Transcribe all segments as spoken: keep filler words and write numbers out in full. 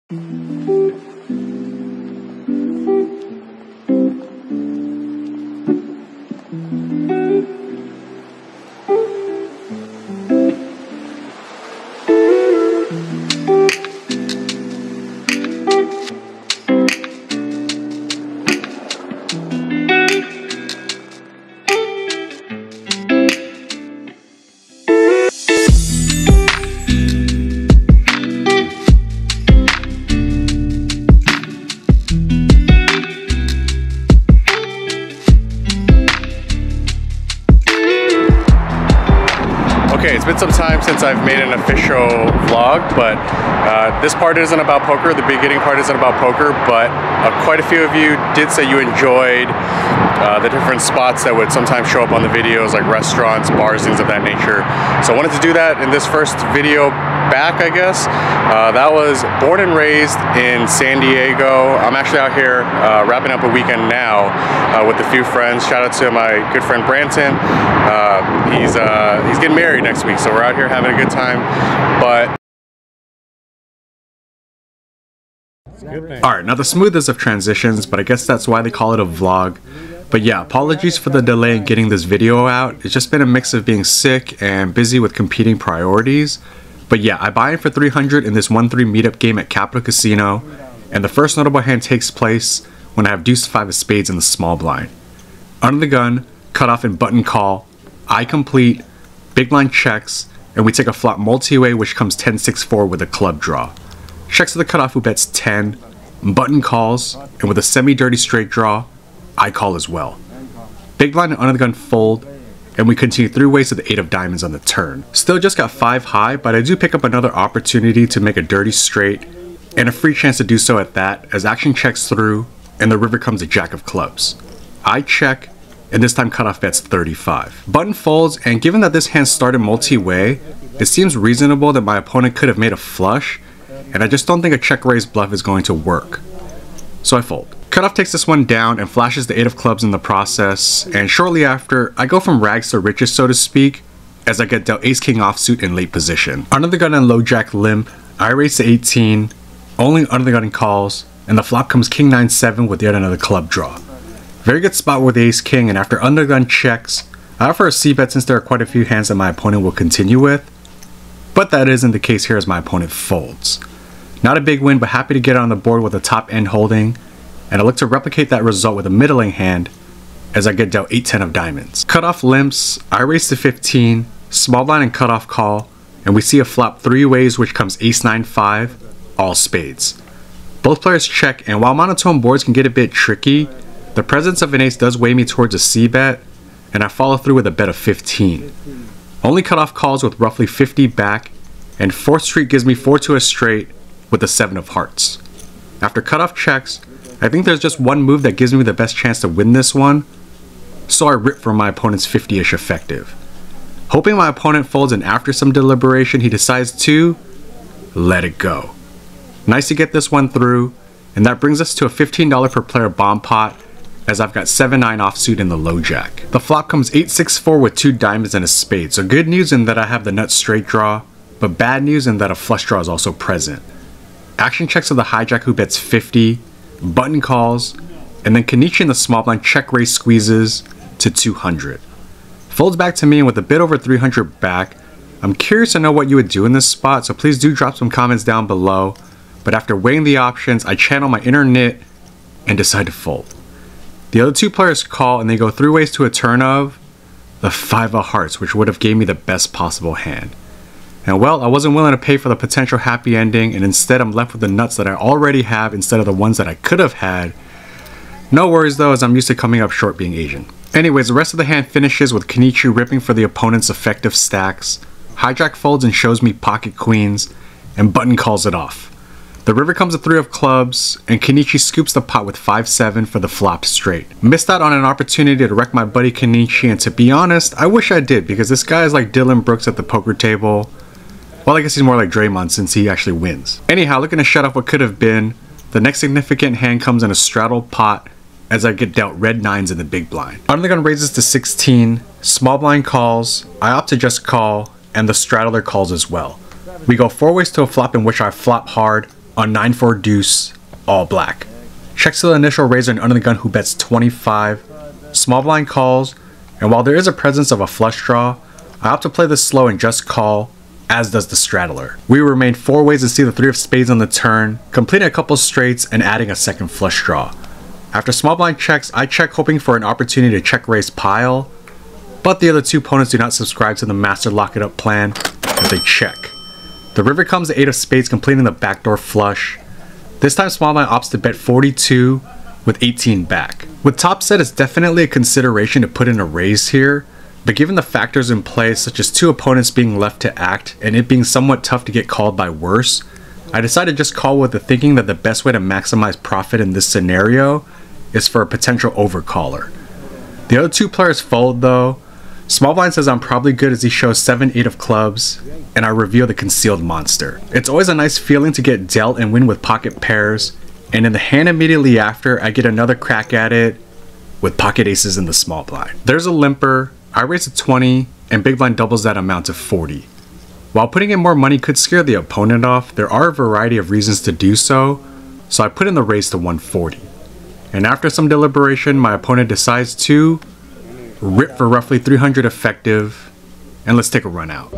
Okay, it's been some time since I've made an official vlog, but uh, this part isn't about poker. The beginning part isn't about poker, but uh, quite a few of you did say you enjoyed uh, the different spots that would sometimes show up on the videos, like restaurants, bars, things of that nature. So I wanted to do that in this first video back, I guess. Uh, that was born and raised in San Diego. I'm actually out here uh, wrapping up a weekend now uh, with a few friends. Shout out to my good friend Branton. Uh, he's uh, he's getting married next week, so we're out here having a good time. But alright, now the smoothest of transitions, but I guess that's why they call it a vlog. But yeah, apologies for the delay in getting this video out. It's just been a mix of being sick and busy with competing priorities. But yeah, I buy in for three hundred in this one three meetup game at Capital Casino, and the first notable hand takes place when I have deuce five of spades in the small blind. Under the gun, cutoff and button call, I complete, big blind checks, and we take a flop multi-way which comes ten six four with a club draw. Checks to the cutoff who bets ten, button calls, and with a semi-dirty straight draw, I call as well. Big blind and under the gun fold, and we continue three ways to the eight of diamonds on the turn. Still just got five high, but I do pick up another opportunity to make a dirty straight, and a free chance to do so at that, as action checks through, and the river comes a jack of clubs. I check, and this time cutoff bets thirty-five. Button folds, and given that this hand started multi-way, it seems reasonable that my opponent could have made a flush, and I just don't think a check raise bluff is going to work. So I fold. Cutoff takes this one down and flashes the eight of clubs in the process, and shortly after, I go from rags to riches, so to speak, as I get dealt ace king offsuit in late position. Under the gun and low jack limp, I raise to eighteen, only under the gun calls, and the flop comes king nine seven with yet another club draw. Very good spot with ace king, and after under the gun checks, I offer a c-bet since there are quite a few hands that my opponent will continue with, but that isn't the case here as my opponent folds. Not a big win, but happy to get on the board with a top end holding, and I look to replicate that result with a middling hand as I get dealt eight ten of diamonds. Cutoff limps, I raise to fifteen, small blind and cutoff call, and we see a flop three ways which comes ace nine five, all spades. Both players check, and while monotone boards can get a bit tricky, the presence of an ace does weigh me towards a c-bet, and I follow through with a bet of fifteen. Only cutoff calls with roughly fifty back, and fourth street gives me four to a straight with the seven of hearts. After cutoff checks, I think there's just one move that gives me the best chance to win this one, so I rip from my opponent's fifty-ish effective. Hoping my opponent folds, and after some deliberation he decides to let it go. Nice to get this one through, and that brings us to a fifteen dollar per player bomb pot, as I've got seven nine offsuit in the low jack. The flop comes eight six four with two diamonds and a spade, so good news in that I have the nut straight draw, but bad news in that a flush draw is also present. Action checks to the hijack who bets fifty, button calls, and then Kenichi in the small blind check raise squeezes to two hundred. Folds back to me, and with a bit over three hundred back, I'm curious to know what you would do in this spot, so please do drop some comments down below. But after weighing the options, I channel my inner nit and decide to fold. The other two players call, and they go three ways to a turn of the five of hearts, which would have gave me the best possible hand. And well, I wasn't willing to pay for the potential happy ending, and instead I'm left with the nuts that I already have instead of the ones that I could have had. No worries though, as I'm used to coming up short being Asian. Anyways, the rest of the hand finishes with Kenichi ripping for the opponent's effective stacks, hijack folds and shows me pocket queens, and button calls it off. The river comes a three of clubs, and Kenichi scoops the pot with five seven for the flop straight. Missed out on an opportunity to wreck my buddy Kenichi, and to be honest, I wish I did, because this guy is like Dylan Brooks at the poker table. Well, I guess he's more like Draymond since he actually wins. Anyhow, looking to shut off what could have been, the next significant hand comes in a straddled pot as I get dealt red nines in the big blind. Under the gun raises to sixteen, small blind calls, I opt to just call, and the straddler calls as well. We go four ways to a flop in which I flop hard, on nine four deuce, all black. Checks to the initial raiser and under the gun who bets twenty-five. Small blind calls, and while there is a presence of a flush draw, I opt to play this slow and just call, as does the straddler. We remain four ways to see the three of spades on the turn, completing a couple straights and adding a second flush draw. After small blind checks, I check hoping for an opportunity to check raise pile, but the other two opponents do not subscribe to the master lock it up plan, and they check. The river comes the eight of spades, completing the backdoor flush. This time small blind opts to bet forty-two with eighteen back. With top set, it's definitely a consideration to put in a raise here, but given the factors in play such as two opponents being left to act and it being somewhat tough to get called by worse, I decided to just call with the thinking that the best way to maximize profit in this scenario is for a potential overcaller. The other two players fold though. Small blind says I'm probably good as he shows seven eight of clubs, and I reveal the concealed monster. It's always a nice feeling to get dealt and win with pocket pairs, and in the hand immediately after, I get another crack at it with pocket aces in the small blind. There's a limper, I raise to twenty, and big blind doubles that amount to forty. While putting in more money could scare the opponent off, there are a variety of reasons to do so, so I put in the raise to one forty. And after some deliberation, my opponent decides to rip for roughly three hundred effective, and let's take a run out.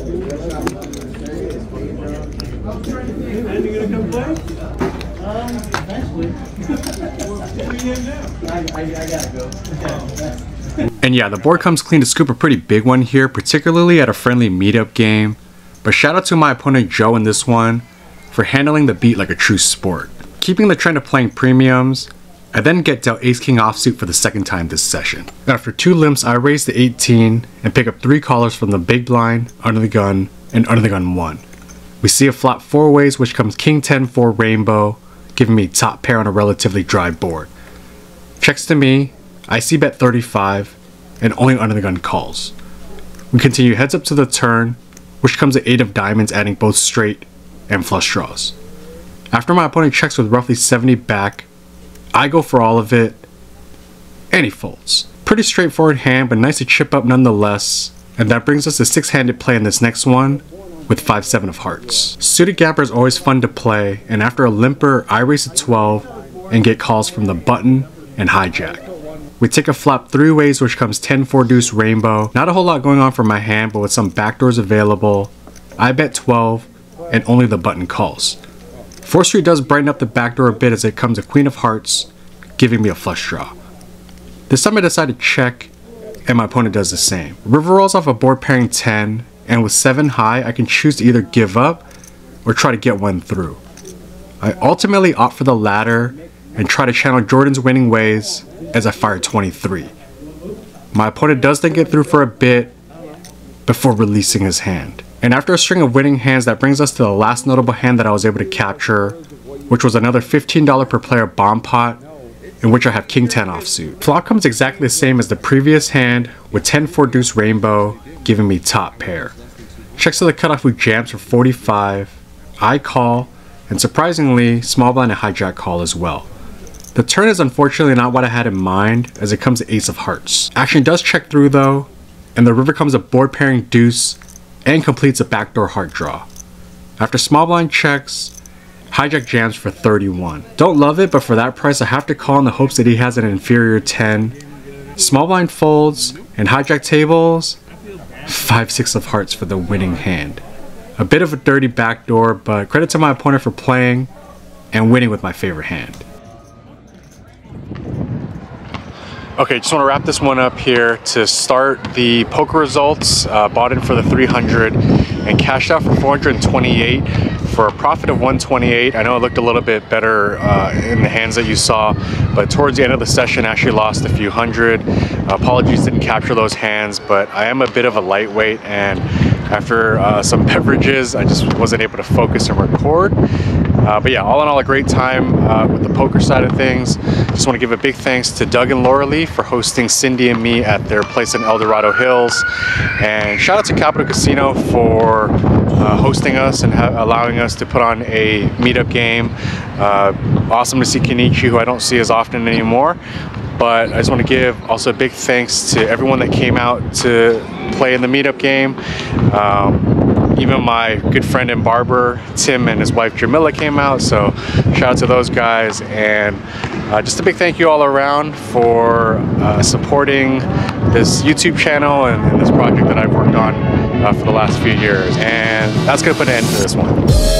And yeah, the board comes clean to scoop a pretty big one here, particularly at a friendly meetup game. But shout out to my opponent Joe in this one for handling the beat like a true sport. Keeping the trend of playing premiums, I then get dealt ace king offsuit for the second time this session. After two limps, I raise to eighteen and pick up three callers from the big blind, under the gun, and under the gun one. We see a flop four ways, which comes king ten four rainbow, giving me top pair on a relatively dry board. Checks to me, I see bet thirty-five, and only under the gun calls. We continue heads up to the turn, which comes at eight of diamonds, adding both straight and flush draws. After my opponent checks with roughly seventy back, I go for all of it, and he folds. Pretty straightforward hand, but nice to chip up nonetheless, and that brings us to six-handed play in this next one, with five seven of hearts. Suited gapper is always fun to play, and after a limper, I raise to twelve, and get calls from the button and hijack. We take a flop three ways, which comes ten four deuce rainbow. Not a whole lot going on for my hand, but with some backdoors available, I bet twelve, and only the button calls. four street does brighten up the backdoor a bit as it comes a queen of hearts, giving me a flush draw. This time I decide to check, and my opponent does the same. River rolls off a board pairing ten, and with seven high, I can choose to either give up or try to get one through. I ultimately opt for the latter and try to channel Jordan's winning ways as I fire twenty-three. My opponent does then get through for a bit before releasing his hand. And after a string of winning hands, that brings us to the last notable hand that I was able to capture, which was another fifteen dollars per player bomb pot, in which I have king ten offsuit. Flop comes exactly the same as the previous hand, with ten four deuce rainbow, giving me top pair. Checks to the cutoff with jams for forty-five, I call, and surprisingly, small blind and hijack call as well. The turn is unfortunately not what I had in mind, as it comes to ace of hearts. Action does check through though, and the river comes a board pairing deuce, and completes a backdoor heart draw. After small blind checks, hijack jams for thirty-one. Don't love it, but for that price I have to call in the hopes that he has an inferior ten. Small blind folds, and hijack tables, five six of hearts for the winning hand. A bit of a dirty backdoor, but credit to my opponent for playing and winning with my favorite hand. Okay, just want to wrap this one up here to start the poker results. Uh, bought in for the three hundred and cashed out for four hundred twenty-eight for a profit of one twenty-eight. I know it looked a little bit better uh, in the hands that you saw, but towards the end of the session I actually lost a few hundred. Uh, apologies, didn't capture those hands, but I am a bit of a lightweight, and after uh, some beverages I just wasn't able to focus and record. Uh, but yeah, all in all, a great time uh, with the poker side of things. Just want to give a big thanks to Doug and Laura Lee for hosting Cindy and me at their place in El Dorado Hills. And shout out to Capital Casino for uh, hosting us and allowing us to put on a meetup game. Uh, awesome to see Kenichi, who I don't see as often anymore. But I just want to give also a big thanks to everyone that came out to play in the meetup game. Um, even my good friend and barber, Tim, and his wife Jamila came out, so shout out to those guys. And uh, just a big thank you all around for uh, supporting this YouTube channel and, and this project that I've worked on uh, for the last few years. And that's gonna put an end to this one.